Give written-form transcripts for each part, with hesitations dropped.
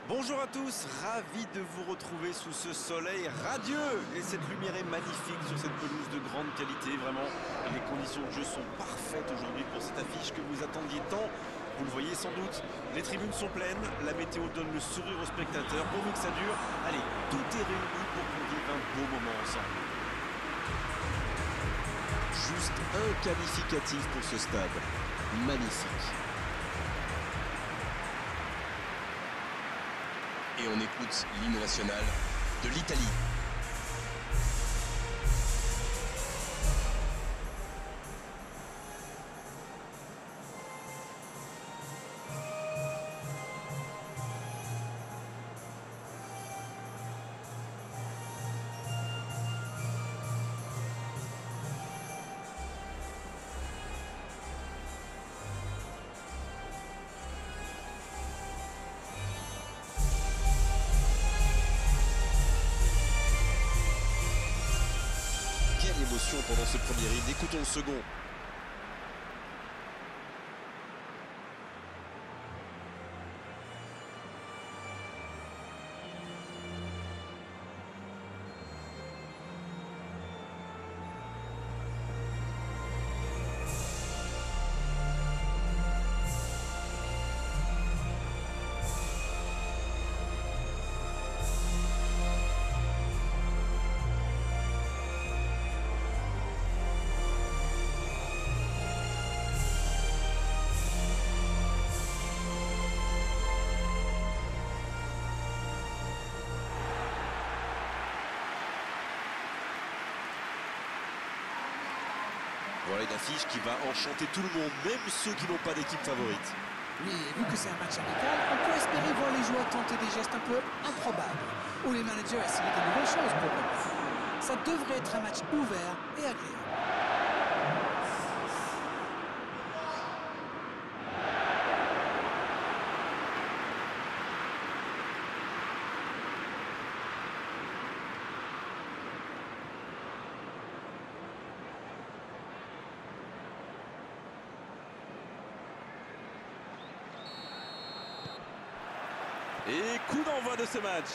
Bonjour à tous, ravi de vous retrouver sous ce soleil radieux. Et cette lumière est magnifique sur cette pelouse de grande qualité, vraiment. Les conditions de jeu sont parfaites aujourd'hui pour cette affiche que vous attendiez tant. Vous le voyez sans doute, les tribunes sont pleines, la météo donne le sourire aux spectateurs, pourvu que ça dure. Allez, tout est réuni pour qu'on vive un beau moment ensemble. Juste un qualificatif pour ce stade. Magnifique. Et on écoute l'hymne national de l'Italie. Quelle émotion pendant ce premier hymne, écoutons le second. Voilà une affiche qui va enchanter tout le monde, même ceux qui n'ont pas d'équipe favorite. Oui, et vu que c'est un match amical, on peut espérer voir les joueurs tenter des gestes un peu improbables, ou les managers essayer de nouvelles choses pour eux. Ça devrait être un match ouvert et agréable. Et coup d'envoi de ce match.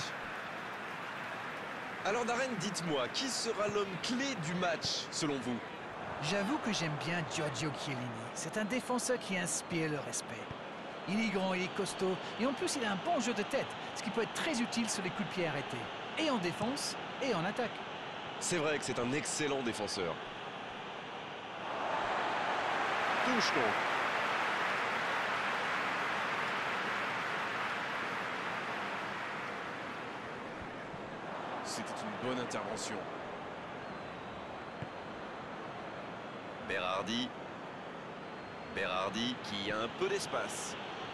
Alors Darren, dites-moi, qui sera l'homme clé du match selon vous? J'avoue que j'aime bien Giorgio Chiellini. C'est un défenseur qui inspire le respect. Il est grand, il est costaud, et en plus il a un bon jeu de tête, ce qui peut être très utile sur les coups de pied arrêtés. Et en défense, et en attaque. C'est vrai que c'est un excellent défenseur. Touche donc. C'était une bonne intervention. Berardi. Berardi qui a un peu d'espace.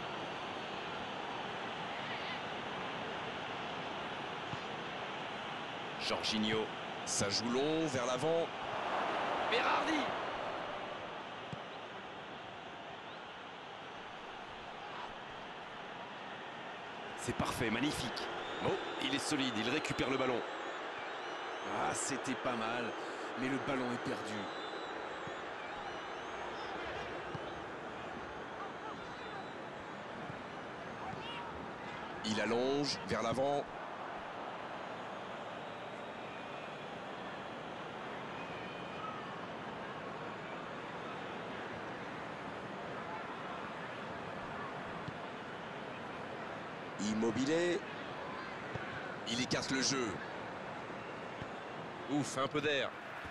Jorginho. Ça joue long vers l'avant. Berardi. C'est parfait, magnifique. Oh, il est solide, il récupère le ballon. Ah, c'était pas mal, mais le ballon est perdu. Il allonge vers l'avant. Immobilier. Il écarte le jeu. Ouf, un peu d'air.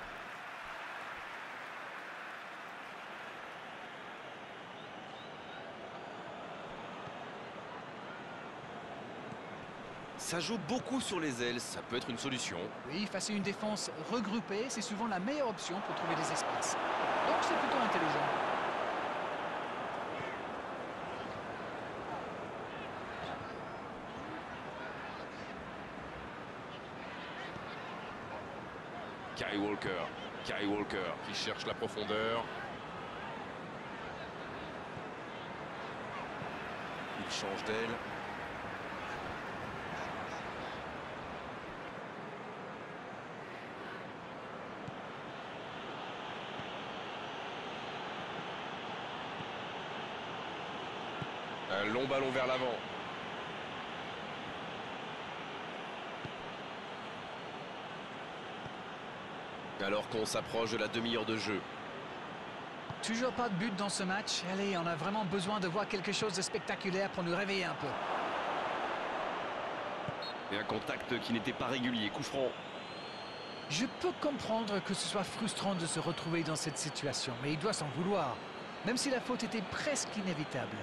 Ça joue beaucoup sur les ailes, ça peut être une solution. Oui, face à une défense regroupée, c'est souvent la meilleure option pour trouver des espaces. Donc c'est plutôt intelligent. Kyle Walker qui cherche la profondeur. Il change d'aile. Un long ballon vers l'avant. Alors qu'on s'approche de la demi-heure de jeu. Toujours pas de but dans ce match. Allez, on a vraiment besoin de voir quelque chose de spectaculaire pour nous réveiller un peu. Et un contact qui n'était pas régulier, coup franc. Je peux comprendre que ce soit frustrant de se retrouver dans cette situation, mais il doit s'en vouloir, même si la faute était presque inévitable.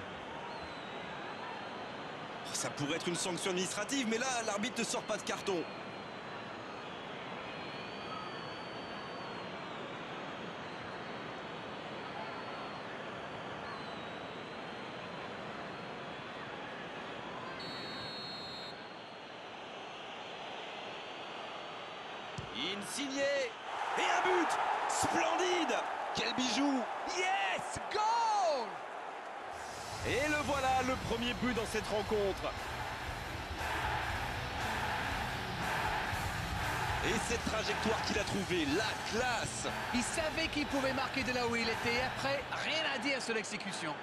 Ça pourrait être une sanction administrative, mais là, l'arbitre ne sort pas de carton. Insigné. Et un but. Splendide. Quel bijou. Yes! Goal! Et le voilà, le premier but dans cette rencontre. Et cette trajectoire qu'il a trouvée, la classe. Il savait qu'il pouvait marquer de là où il était. Après, rien à dire sur l'exécution.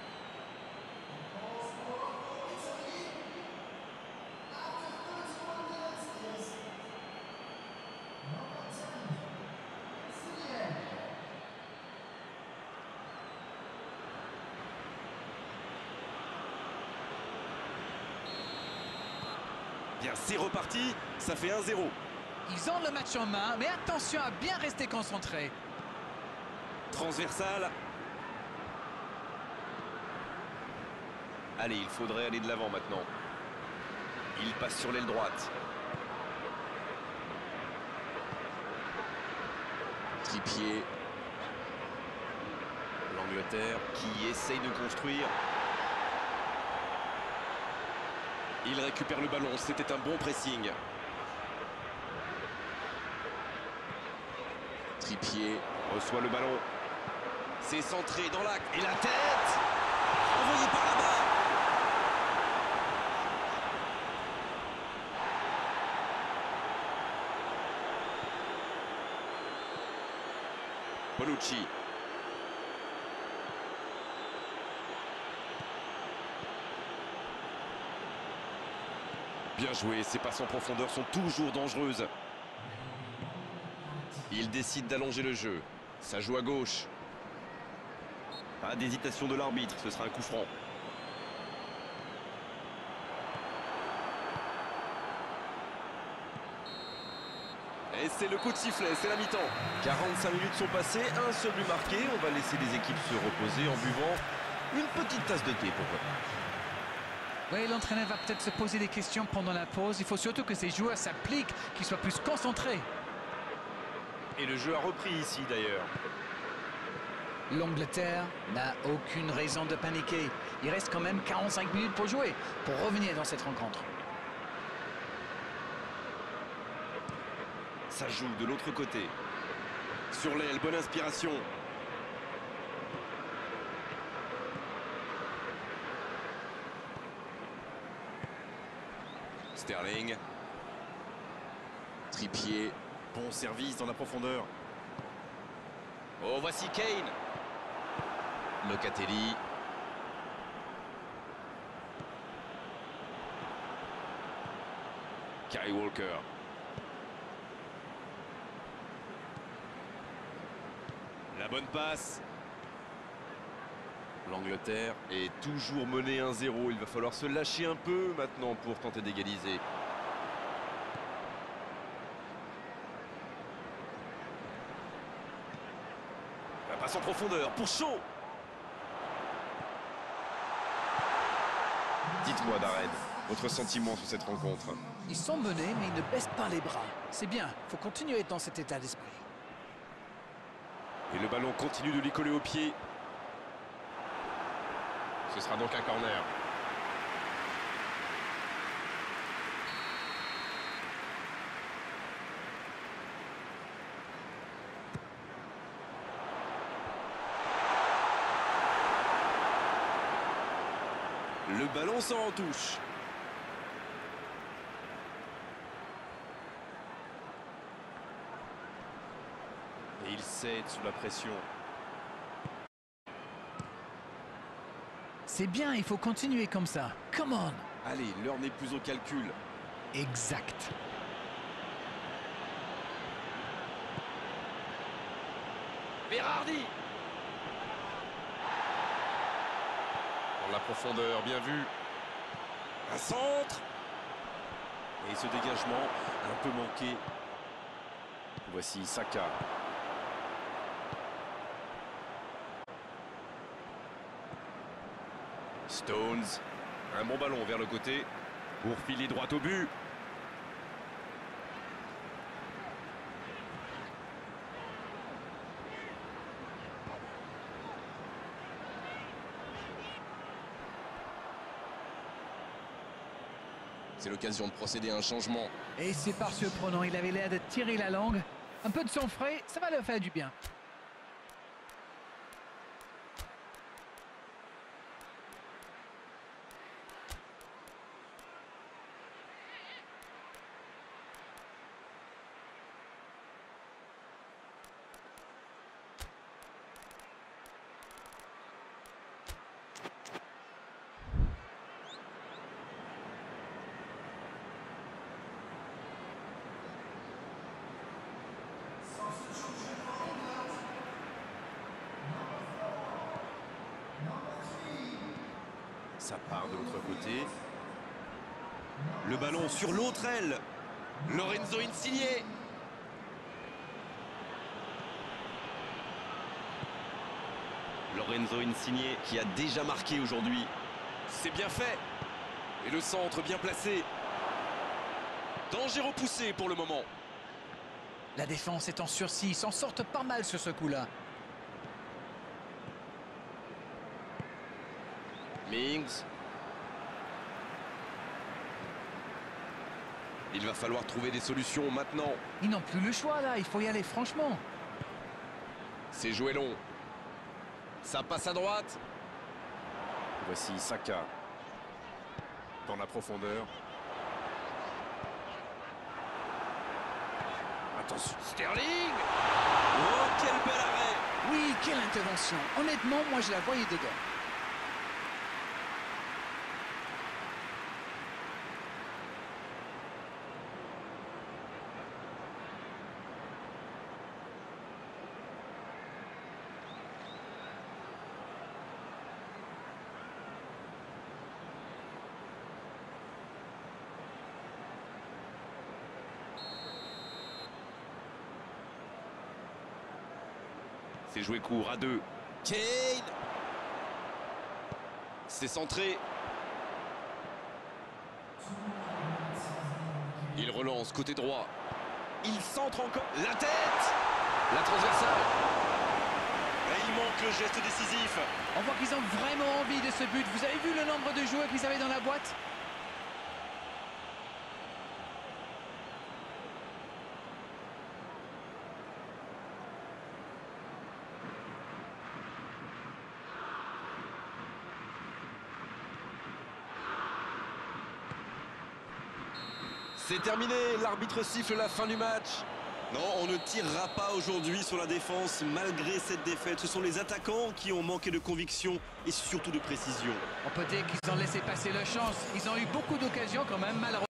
Bien, c'est reparti, ça fait 1-0. Ils ont le match en main, mais attention à bien rester concentré. Transversal. Allez, il faudrait aller de l'avant maintenant. Il passe sur l'aile droite. Trippier. L'Angleterre qui essaye de construire. Il récupère le ballon, c'était un bon pressing. Trippier reçoit le ballon. C'est centré dans l'acte. Et la tête envoyé par là-bas. Bonucci. Bien joué, ces passes en profondeur sont toujours dangereuses. Il décide d'allonger le jeu. Ça joue à gauche. Pas d'hésitation de l'arbitre, ce sera un coup franc. Et c'est le coup de sifflet, c'est la mi-temps. 45 minutes sont passées, un seul but marqué. On va laisser les équipes se reposer en buvant une petite tasse de thé, pourquoi pas. Oui, l'entraîneur va peut-être se poser des questions pendant la pause. Il faut surtout que ces joueurs s'appliquent, qu'ils soient plus concentrés. Et le jeu a repris ici d'ailleurs. L'Angleterre n'a aucune raison de paniquer. Il reste quand même 45 minutes pour jouer, pour revenir dans cette rencontre. Ça joue de l'autre côté. Sur l'aile, bonne inspiration. Sterling. Trippier. Bon service dans la profondeur. Oh, voici Kane. Locatelli. Kyle Walker. La bonne passe. L'Angleterre est toujours menée 1-0. Il va falloir se lâcher un peu maintenant pour tenter d'égaliser. La passe en profondeur pour Shaw. Dites-moi, Darren, votre sentiment sur cette rencontre? Ils sont menés, mais ils ne baissent pas les bras. C'est bien, il faut continuer dans cet état d'esprit. Et le ballon continue de lui coller au pied. Ce sera donc un corner. Le ballon sort en touche. Et il cède sous la pression. C'est bien, il faut continuer comme ça. Come on! Allez, l'heure n'est plus au calcul. Exact. Icardi. Dans la profondeur, bien vu. Un centre. Et ce dégagement un peu manqué. Voici Saka. Stones. Un bon ballon vers le côté. Pour filer droit au but. C'est l'occasion de procéder à un changement. Et c'est par surprenant, il avait l'air de tirer la langue. Un peu de sang frais, ça va leur faire du bien. Ça part de l'autre côté. Le ballon sur l'autre aile. Lorenzo Insigne. Lorenzo Insigne qui a déjà marqué aujourd'hui. C'est bien fait. Et le centre bien placé. Danger repoussé pour le moment. La défense est en sursis, ils s'en sortent pas mal sur ce coup-là. Mings. Il va falloir trouver des solutions maintenant. Ils n'ont plus le choix là, il faut y aller franchement. C'est joué long. Ça passe à droite. Voici Saka. Dans la profondeur. Attention. Sterling. Oh, quel bel arrêt. Oui, quelle intervention. Honnêtement, moi je la voyais dedans. C'est joué court à 2. Kane. C'est centré. Il relance côté droit. Il centre encore. La tête. La transversale. Et il manque le geste décisif. On voit qu'ils ont vraiment envie de ce but. Vous avez vu le nombre de joueurs qu'ils avaient dans la boîte? C'est terminé, l'arbitre siffle la fin du match. Non, on ne tirera pas aujourd'hui sur la défense malgré cette défaite. Ce sont les attaquants qui ont manqué de conviction et surtout de précision. On peut dire qu'ils ont laissé passer leur chance. Ils ont eu beaucoup d'occasions quand même, malheureusement.